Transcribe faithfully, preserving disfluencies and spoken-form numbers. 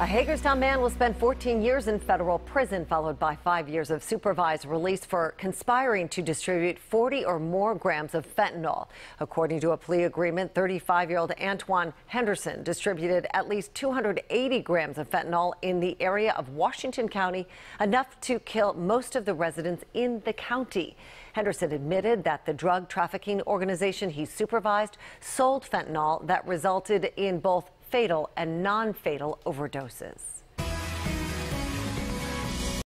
A Hagerstown man will spend fourteen years in federal prison, followed by five years of supervised release for conspiring to distribute forty or more grams of fentanyl. According to a plea agreement, thirty-five-year-old Antoine Henderson distributed at least two hundred eighty grams of fentanyl in the area of Washington County, enough to kill most of the residents in the county. Henderson admitted that the drug trafficking organization he supervised sold fentanyl that resulted in both fatal and non-fatal overdoses.